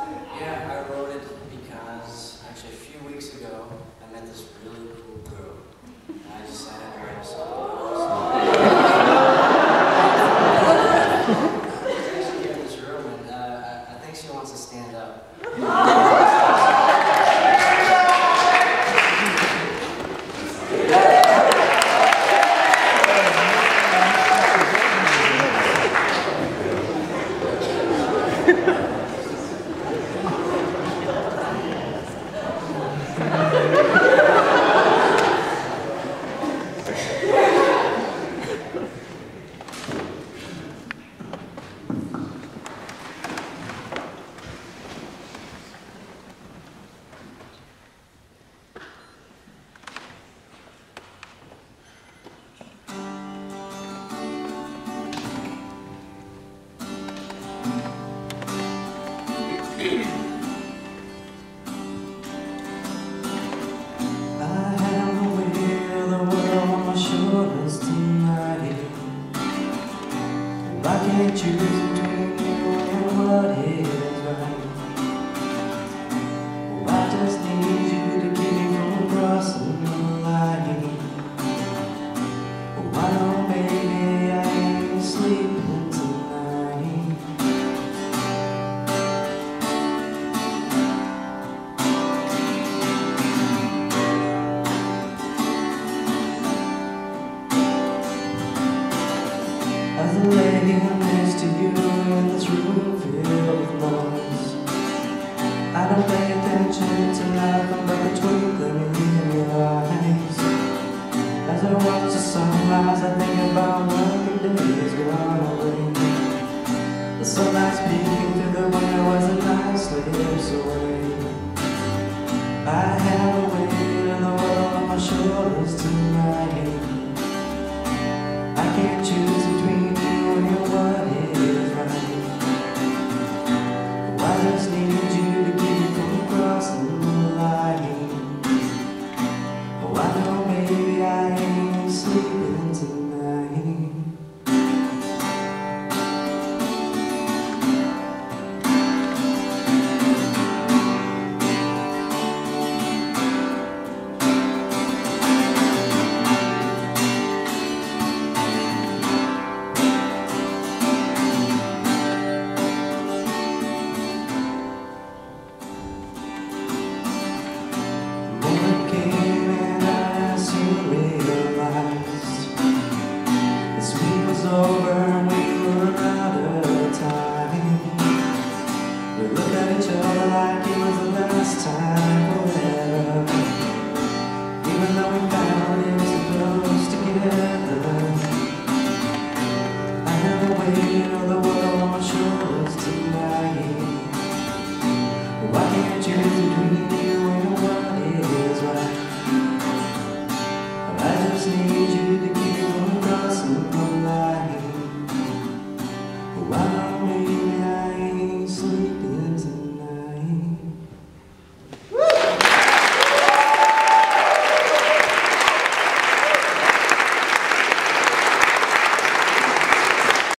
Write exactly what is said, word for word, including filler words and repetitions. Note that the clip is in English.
Yeah, I wrote it because actually a few weeks ago I met this really cool girl. And I decided to write a song. She's here in this room, and uh, I think she wants to stand up. I can't choose between you and what is right. Oh, I just need you to keep me from crossing the line. Oh, I know, baby, I ain't sleeping tonight. As I lay here next to you in this room filled with noise, I don't pay attention to nothing but the twinkling in your eyes. As I watch the sunrise, I think about what the day is gone away. The sunlight peeking through the window as the night slips away. I have the weight of the world on my shoulders tonight. I can't choose between you and what is right. Oh, I just need you to keep me from crossing the line. Oh, I know, baby, I ain't sleeping tonight. Over and we were out of time. We looked at each other like it was the last time forever. Even though we found it was so close together. I have the weight of the world on my shoulders tonight. Oh, I can't choose between you and what is right. I just need you to keep on crossing the line. Wow.